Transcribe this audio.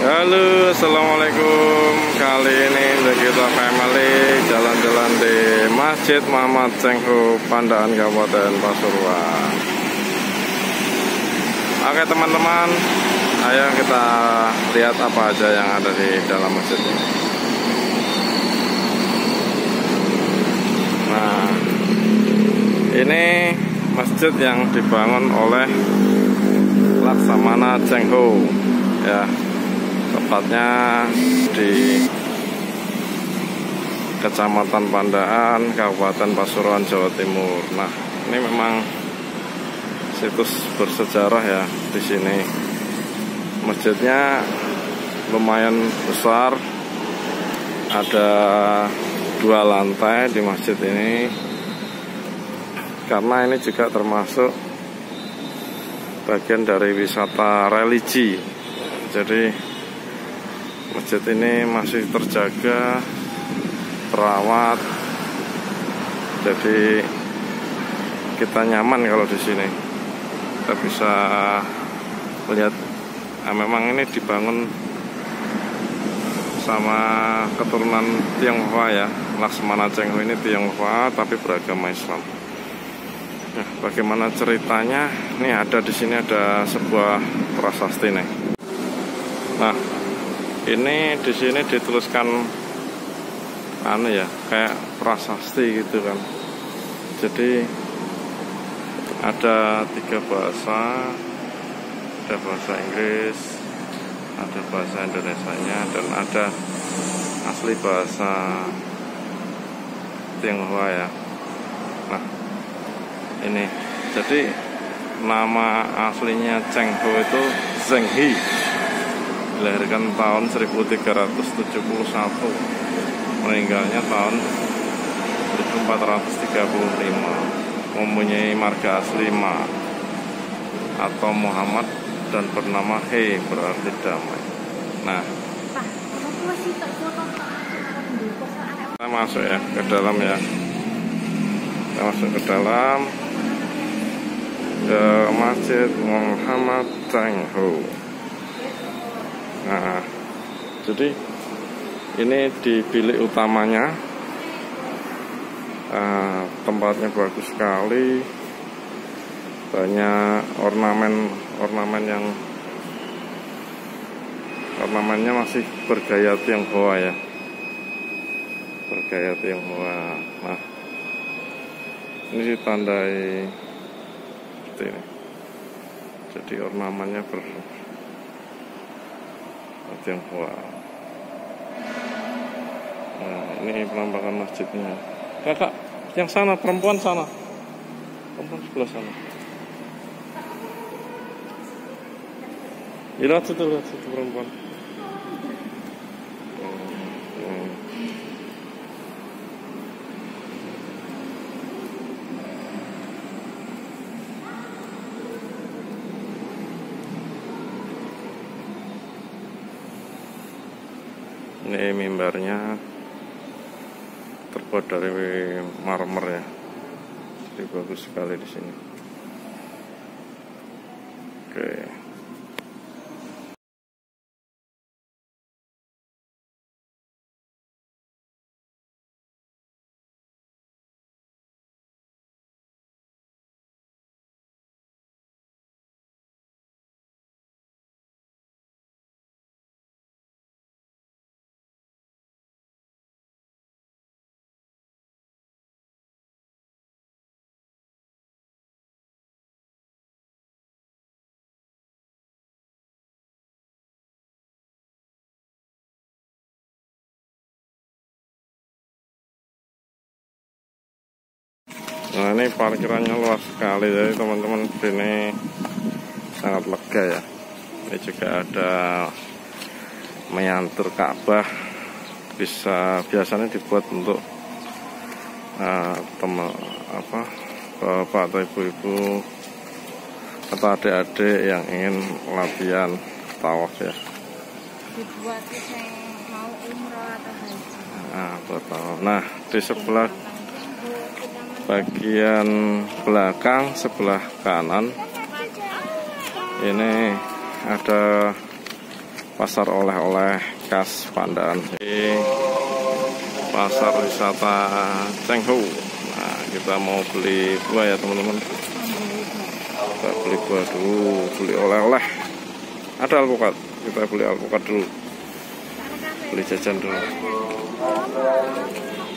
Halo, assalamualaikum. Kali ini kita family jalan-jalan di Masjid Muhammad Cengho, Pandaan, Kabupaten Pasuruan. Oke teman-teman, ayo kita lihat apa aja yang ada di dalam masjid ini. Nah, ini masjid yang dibangun oleh Laksamana Cengho, ya. Tepatnya di Kecamatan Pandaan, Kabupaten Pasuruan, Jawa Timur. Nah, ini memang situs bersejarah ya di sini. Masjidnya lumayan besar, ada 2 lantai di masjid ini. Karena ini juga termasuk bagian dari wisata religi. Jadi masjid ini masih terjaga, terawat, jadi kita nyaman kalau di sini. Kita bisa lihat, memang ini dibangun sama keturunan Tionghoa ya. Laksamana Cengho ini Tionghoa tapi beragama Islam. Nah, bagaimana ceritanya? Nih ada di sini ada sebuah prasasti nih. Nah, ini di sini dituliskan kayak prasasti gitu kan. Jadi ada 3 bahasa, ada bahasa Inggris, ada bahasa Indonesianya, dan ada asli bahasa Tionghoa ya. Nah, ini jadi nama aslinya Cengho itu Zheng He. Dilahirkan tahun 1371, meninggalnya tahun 1435. Mempunyai marga asli Ma atau Muhammad dan bernama He, berarti damai. Nah, kita masuk ya ke dalam ya. Kita masuk ke dalam ke Masjid Muhammad Cengho. Nah, jadi ini di bilik utamanya, tempatnya bagus sekali, banyak ornamennya masih bergaya Tionghoa ya, bergaya Tionghoa. Nah, ini ditandai seperti ini, jadi ornamennya Tionghoa. Nah, ini penampakan masjidnya. Kakak, yang sana, perempuan sana. Perempuan sebelah sana. Lihat situ perempuan. Ini mimbarnya terbuat dari marmer ya, jadi bagus sekali di sini. Oke. Nah, ini parkirannya luas sekali, jadi teman-teman sini sangat lega ya. Ini juga ada menyantur Ka'bah, biasanya dibuat untuk bapak atau ibu-ibu atau adik-adik yang ingin latihan tawaf ya. Dibuat yang mau umroh atau haji. Nah, buat tawaf. Nah, di sebelah bagian belakang sebelah kanan ini ada pasar oleh-oleh khas Pandaan. Di pasar wisata Cengho. Nah, kita mau beli buah ya teman-teman. Kita beli buah dulu, beli oleh-oleh. Ada alpukat, kita beli alpukat dulu. Beli jajan dulu.